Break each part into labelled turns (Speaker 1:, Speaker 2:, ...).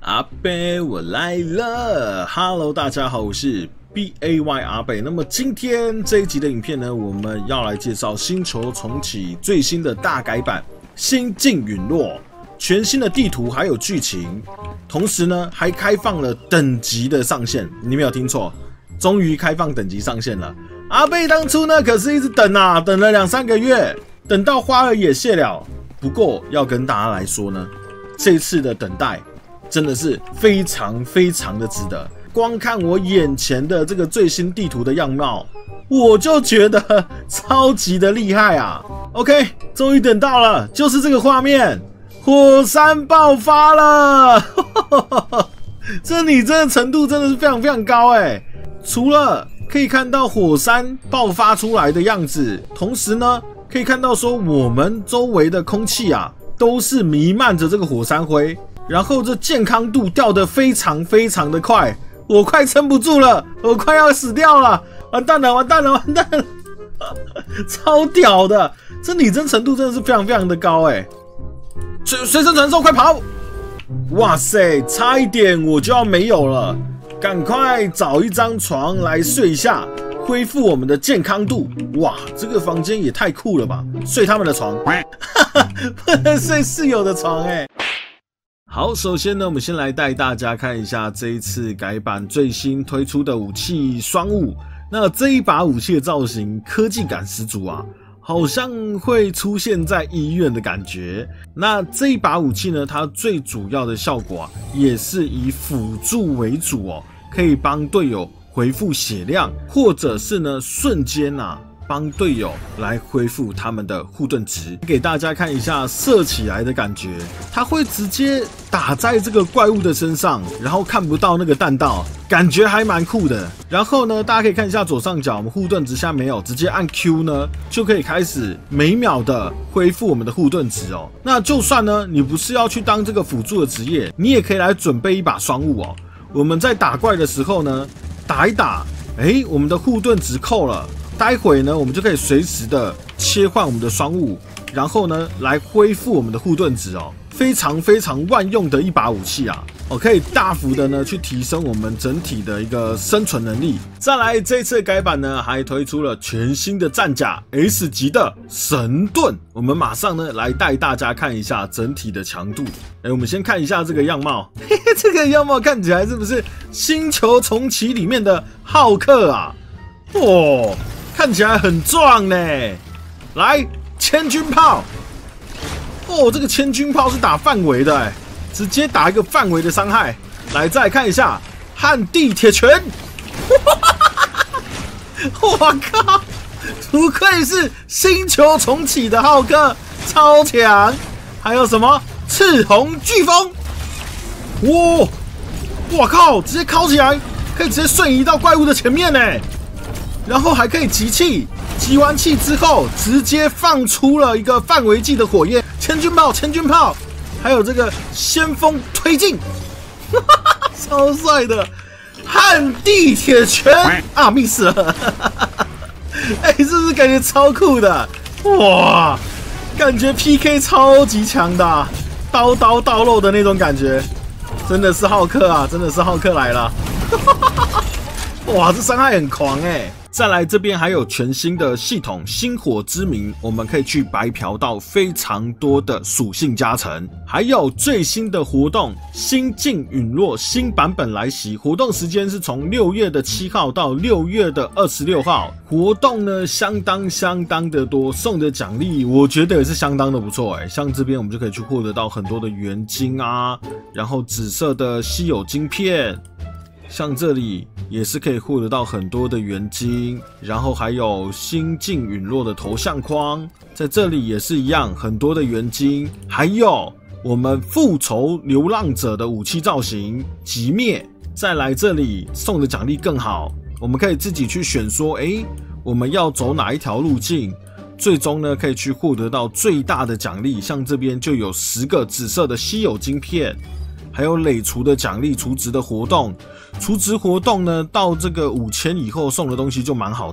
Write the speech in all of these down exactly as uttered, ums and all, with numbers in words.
Speaker 1: 阿北，我来了 ！Hello， 大家好，我是 B A Y 阿北。那么今天这一集的影片呢，我们要来介绍《星球重启》最新的大改版《星际陨落》，全新的地图还有剧情，同时呢还开放了等级的上限。你没有听错，终于开放等级上限了。阿北当初呢可是一直等啊，等了两三个月，等到花儿也谢了。不过要跟大家来说呢，这次的等待真的是非常非常的值得。光看我眼前的这个最新地图的样貌，我就觉得超级的厉害啊 ！OK， 终于等到了，就是这个画面，火山爆发了，这拟真的程度真的是非常非常高哎！除了可以看到火山爆发出来的样子，同时呢，可以看到说我们周围的空气啊，都是弥漫着这个火山灰。然后这健康度掉得非常非常的快，我快撑不住了，我快要死掉了，完蛋了，完蛋了，完蛋了，超屌的，这拟真程度真的是非常非常的高哎！随随身传送，快跑！哇塞，差一点我就要没有了，赶快找一张床来睡一下，恢复我们的健康度。哇，这个房间也太酷了吧！睡他们的床，不能睡室友的床哎。好，首先呢，我们先来带大家看一下这一次改版最新推出的武器双武。那这一把武器的造型科技感十足啊，好像会出现在医院的感觉。那这一把武器呢，它最主要的效果啊，也是以辅助为主哦，可以帮队友恢复血量，或者是呢瞬间啊。帮队友来恢复他们的护盾值，给大家看一下射起来的感觉，它会直接打在这个怪物的身上，然后看不到那个弹道，感觉还蛮酷的。然后呢，大家可以看一下左上角，我们护盾值下没有，直接按 Q 呢，就可以开始每秒的恢复我们的护盾值哦。那就算呢，你不是要去当这个辅助的职业，你也可以来准备一把双武哦。我们在打怪的时候呢，打一打，哎，我们的护盾值扣了。待会呢，我们就可以随时的切换我们的双武，然后呢，来恢复我们的护盾值哦，非常非常万用的一把武器啊！哦，可以大幅的呢去提升我们整体的一个生存能力。再来，这次改版呢，还推出了全新的战甲 S 级的神盾，我们马上呢来带大家看一下整体的强度。哎，我们先看一下这个样貌，嘿嘿，这个样貌看起来是不是星球重启里面的浩克啊？哦。看起来很壮呢，来千钧炮哦，这个千钧炮是打范围的哎，直接打一个范围的伤害。来，再来看一下旱地铁拳，我靠，不愧是星球重启的浩克，超强！还有什么赤红飓风？哇，我靠，直接敲起来，可以直接瞬移到怪物的前面呢。然后还可以集气，集完气之后直接放出了一个范围计的火焰，千钧炮，千钧炮，还有这个先锋推进，超帅的旱地铁拳啊 ，miss 了，哎，是不是感觉超酷的？哇，感觉 P K 超级强的、啊，刀刀到肉的那种感觉，真的是浩克啊，真的是浩克来了，哇，这伤害很狂哎、欸。再来这边还有全新的系统星火之名，我们可以去白嫖到非常多的属性加成，还有最新的活动星际陨落新版本来袭，活动时间是从六月的七号到六月的二十六号，活动呢相当相当的多，送的奖励我觉得也是相当的不错哎，像这边我们就可以去获得到很多的元晶啊，然后紫色的稀有晶片。像这里也是可以获得到很多的元晶，然后还有星际陨落的头像框，在这里也是一样，很多的元晶，还有我们复仇流浪者的武器造型击灭。再来这里送的奖励更好，我们可以自己去选说，诶，我们要走哪一条路径，最终呢可以去获得到最大的奖励。像这边就有十个紫色的稀有晶片。还有累除的奖励、储值的活动，储值活动呢，到这个五千以后送的东西就蛮好的了。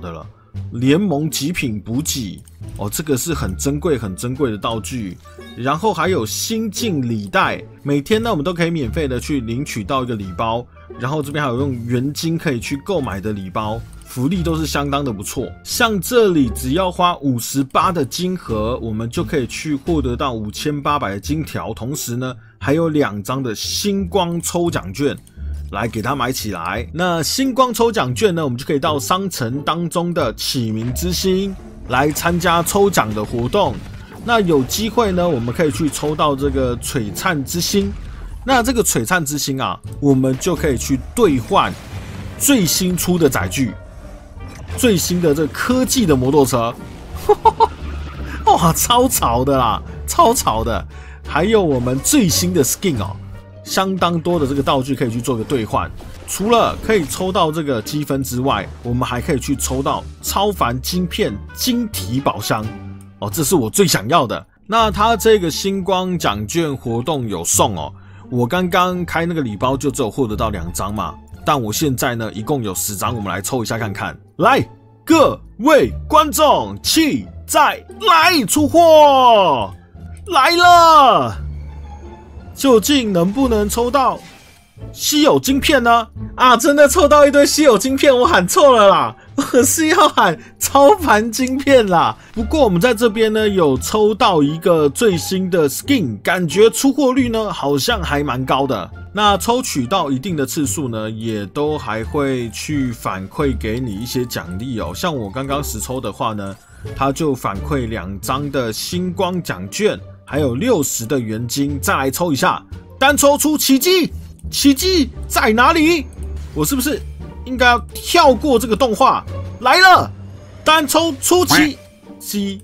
Speaker 1: 联盟极品补给哦，这个是很珍贵、很珍贵的道具。然后还有新进礼袋，每天呢我们都可以免费的去领取到一个礼包。然后这边还有用元金可以去购买的礼包，福利都是相当的不错。像这里只要花五十八的金盒，我们就可以去获得到五千八百的金条，同时呢还有两张的星光抽奖券。来给它买起来。那星光抽奖券呢，我们就可以到商城当中的启明之星来参加抽奖的活动。那有机会呢，我们可以去抽到这个璀璨之星。那这个璀璨之星啊，我们就可以去兑换最新出的载具，最新的这个科技的摩托车。哇，超潮的啦，超潮的！还有我们最新的 skin 哦。相当多的这个道具可以去做个兑换，除了可以抽到这个积分之外，我们还可以去抽到超凡晶片晶体宝箱哦，这是我最想要的。那它这个星光奖券活动有送哦，我刚刚开那个礼包就只有获得到两张嘛，但我现在呢一共有十张，我们来抽一下看看。来，各位观众，气在来出货来了！究竟能不能抽到稀有晶片呢？啊，真的抽到一堆稀有晶片，我喊错了啦，我是要喊超凡晶片啦。不过我们在这边呢有抽到一个最新的 skin， 感觉出货率呢好像还蛮高的。那抽取到一定的次数呢，也都还会去反馈给你一些奖励哦。像我刚刚实抽的话呢，它就反馈两张的星光奖券。还有六十的元金，再来抽一下，单抽出奇迹，奇迹在哪里？我是不是应该要跳过这个动画？来了，单抽出奇迹。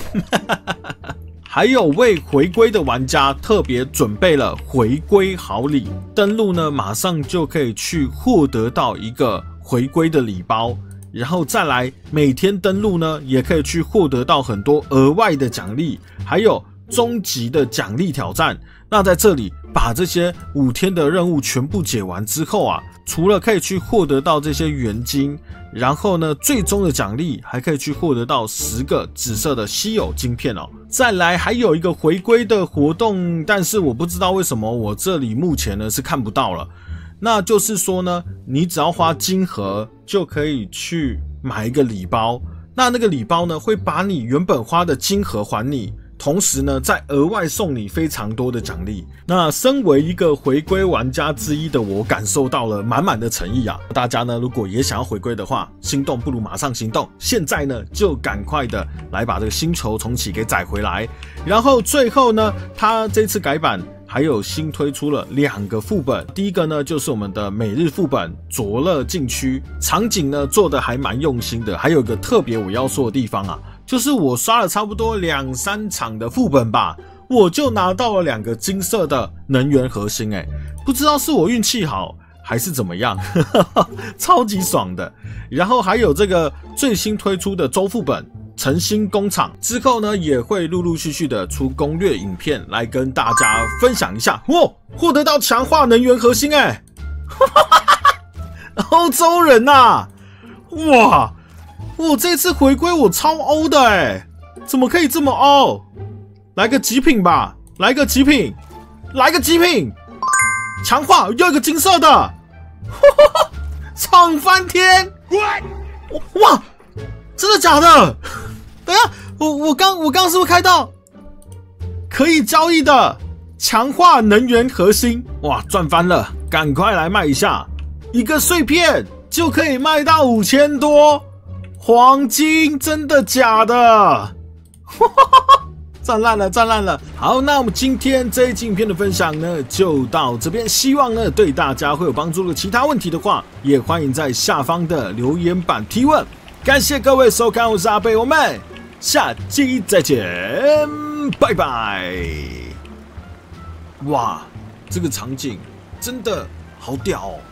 Speaker 1: 还有为回归的玩家特别准备了回归好礼，登录呢马上就可以去获得到一个回归的礼包，然后再来每天登录呢也可以去获得到很多额外的奖励，还有终极的奖励挑战。那在这里把这些五天的任务全部解完之后啊，除了可以去获得到这些元金，然后呢最终的奖励还可以去获得到十个紫色的稀有晶片哦。再来还有一个回归的活动，但是我不知道为什么我这里目前呢是看不到了。那就是说呢，你只要花金盒就可以去买一个礼包，那那个礼包呢会把你原本花的金盒还你，同时呢再额外送你非常多的奖励。那身为一个回归玩家之一的我，感受到了满满的诚意啊！大家呢如果也想要回归的话，心动不如马上行动，现在呢就赶快的来把这个星球重启给载回来。然后最后呢，它这次改版还有新推出了两个副本，第一个呢就是我们的每日副本卓乐禁区，场景呢做的还蛮用心的。还有一个特别我要说的地方啊，就是我刷了差不多两三场的副本吧，我就拿到了两个金色的能源核心，哎，不知道是我运气好还是怎么样，超级爽的。然后还有这个最新推出的周副本诚心工厂，之后呢也会陆陆续续的出攻略影片来跟大家分享一下。哇，获得到强化能源核心，哎，欧洲人呐、啊，哇！我这次回归我超欧的哎，怎么可以这么欧？来个极品吧，来个极品，来个极品，强化又一个金色的，爽翻天！哇，真的假的？等一下，我我刚我刚是不是开到可以交易的强化能源核心？哇，赚翻了！赶快来卖一下，一个碎片就可以卖到五千多。黄金，真的假的？赚烂了，赚烂了！好，那我们今天这一期影片的分享呢，就到这边。希望呢对大家会有帮助的。其他问题的话，也欢迎在下方的留言板提问。感谢各位收看，我是阿贝，我们下期再见，拜拜！哇，这个场景真的好屌哦！